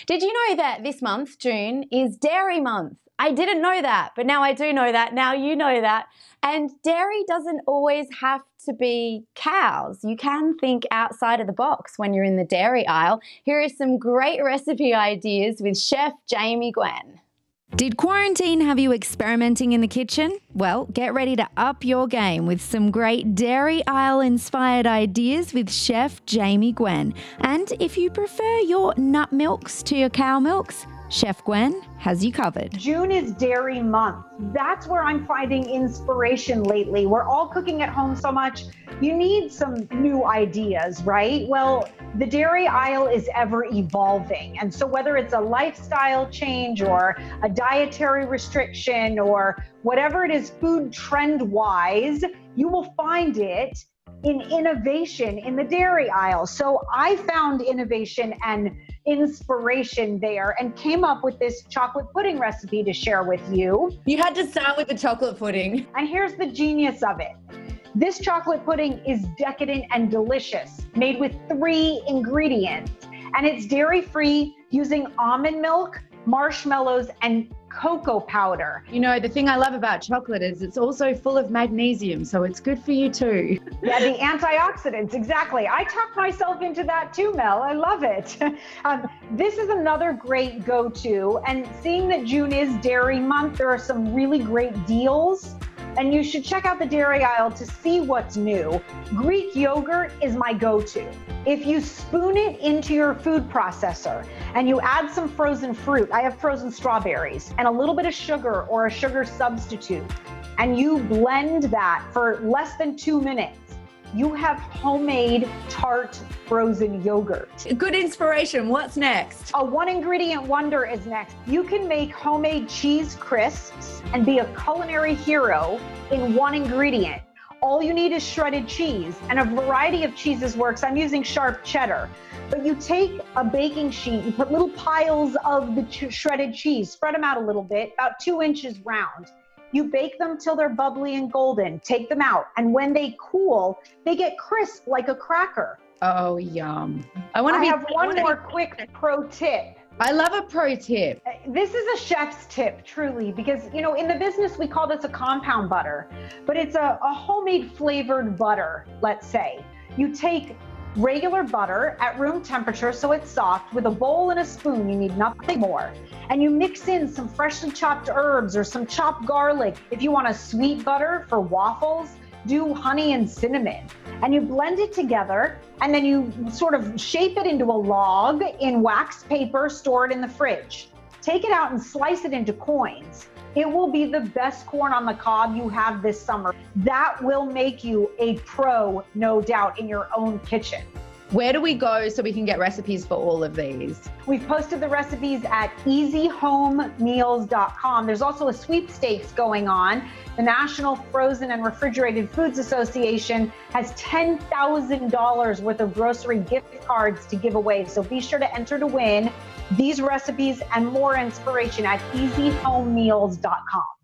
Did you know that this month, June, is Dairy Month? I didn't know that, but now I do know that. Now you know that. And dairy doesn't always have to be cows. You can think outside of the box when you're in the dairy aisle. Here are some great recipe ideas with Chef Jamie Gwen. Did quarantine have you experimenting in the kitchen? Well, get ready to up your game with some great dairy aisle-inspired ideas with Chef Jamie Gwen. And if you prefer your nut milks to your cow milks, Chef Gwen has you covered. June is Dairy Month. That's where I'm finding inspiration lately. We're all cooking at home so much. You need some new ideas, right? Well, the dairy aisle is ever evolving. And so whether it's a lifestyle change or a dietary restriction or whatever it is food trend wise, you will find it in innovation in the dairy aisle. So I found innovation and inspiration there and came up with this chocolate pudding recipe to share with you. You had to start with the chocolate pudding. And here's the genius of it. This chocolate pudding is decadent and delicious, made with 3 ingredients. And it's dairy-free using almond milk, marshmallows, and cocoa powder. You know, the thing I love about chocolate is it's also full of magnesium, so it's good for you too. Yeah, the antioxidants, exactly. I talked myself into that too, Mel. I love it. This is another great go-to, and seeing that June is Dairy Month, there are some really great deals. And you should check out the dairy aisle to see what's new. Greek yogurt is my go-to. If you spoon it into your food processor and you add some frozen fruit, I have frozen strawberries, and a little bit of sugar or a sugar substitute, and you blend that for less than 2 minutes, you have homemade tart frozen yogurt. Good inspiration. What's next? A 1-ingredient wonder is next. You can make homemade cheese crisps and be a culinary hero in 1 ingredient. All you need is shredded cheese, and a variety of cheeses works. I'm using sharp cheddar. But you take a baking sheet, you put little piles of the shredded cheese, spread them out a little bit, about 2 inches round. You bake them till they're bubbly and golden, take them out, and when they cool, they get crisp like a cracker. Oh, yum. I have one more quick pro tip. I love a pro tip. This is a chef's tip, truly, because, you know, in the business, we call this a compound butter, but it's a homemade flavored butter, let's say. You take regular butter at room temperature so it's soft with a bowl and a spoon, you need nothing more. And you mix in some freshly chopped herbs or some chopped garlic. If you want a sweet butter for waffles, do honey and cinnamon. And you blend it together, and then you sort of shape it into a log in wax paper, store it in the fridge. Take it out and slice it into coins. It will be the best corn on the cob you have this summer. That will make you a pro, no doubt, in your own kitchen. Where do we go so we can get recipes for all of these? We've posted the recipes at easyhomemeals.com. There's also a sweepstakes going on. The National Frozen and Refrigerated Foods Association has $10,000 worth of grocery gift cards to give away. So be sure to enter to win these recipes and more inspiration at easyhomemeals.com.